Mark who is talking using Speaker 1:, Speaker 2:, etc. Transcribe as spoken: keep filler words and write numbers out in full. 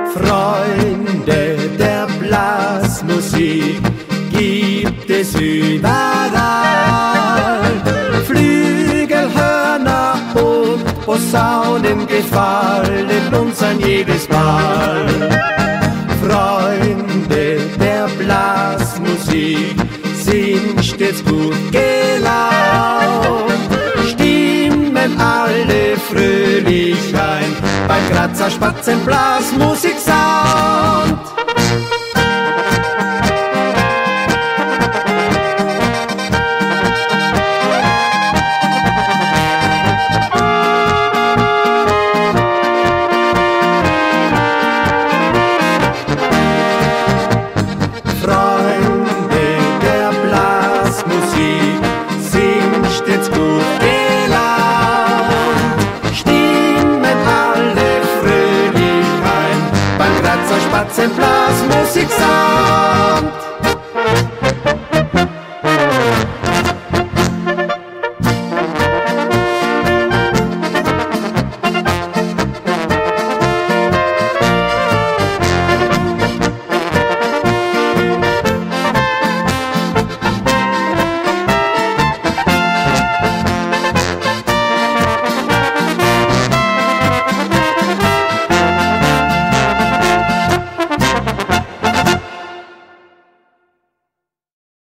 Speaker 1: Freunde der Blasmusik gibt es überall. Flügel, Hörner und Posaunen gefallen uns an jedes Mal. Freunde der Blasmusik sind stets gut gelaunt, stimmen alle fröhlich ein beim Grazer Spatzenblasmusik.